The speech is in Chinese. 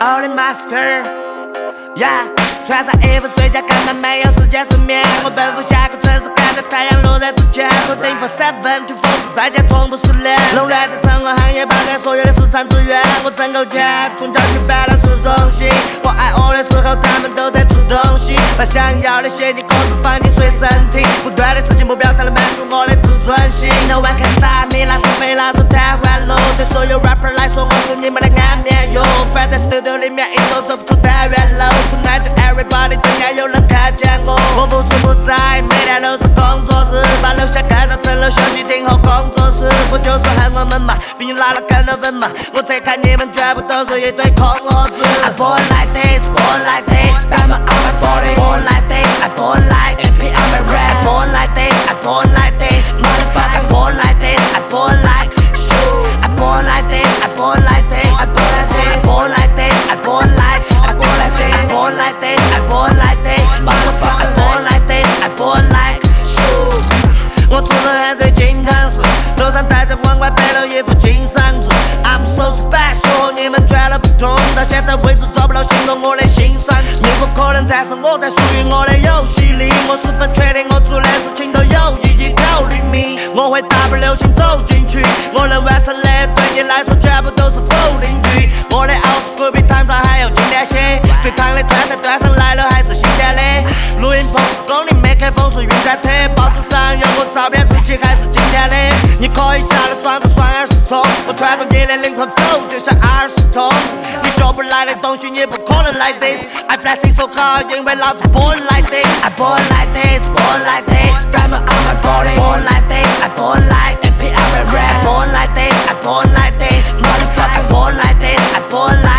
Only master Yeah 穿上衣服睡觉根本没有时间失眠我奔赴下个城市看着太阳落在之前锁定 for 7 to 4在家从不失联垄断着成功行业绑架所有的市场资源我挣够钱从郊区搬到市中心我爱我的时候他们都在吃东西把想要的现金工资放进随身听不断的实现目标才能满足我的自尊心 No one can stop me 拉出飞拉出太环路对所有 rapper 来说我是你们的安眠药关在 studio 里面一周走不出太远路 Tonight to everybody 怎样有人看见我我不出不在每天都是工作日把楼下改造成了休息厅后工作室我就说喊我们嘛比你拉了更多分嘛我再看你们全部都是一堆空盒子 I born like this born like this diamond on my body born like this I born like AP on my rap I born like this I born like this motherfucker I born like this I born like shoot I born like this I born like this I born like this I born like this I born like I born like this I born like this I born like this motherfucker I born like this I born like shoot 我出生在最金汤市头上戴着皇冠背了一副金山珠 I'm so special 你们全都不同到现在为止找不到形容我的心酸你不可能战胜我在属于我的游戏里我十分确定我做的事情都有意义够灵敏我会大步流星走进去我能完成的对你来说全部都是否定句我的奥斯库比唐朝还要经典些最烫的川菜端上来了还是新鲜的录音棚是公里没开风是云在车报纸上有我照片日期还是今天的你可以下了装着双耳是葱我穿过你的灵魂 flow 就像20桶你学不来的东西你不可能 like this I flexing so hard 因为老子 born like this I born like this born like this diamond on my body born like this I born like AP on my rap I born like this I born like this motherfucker I born like this I born like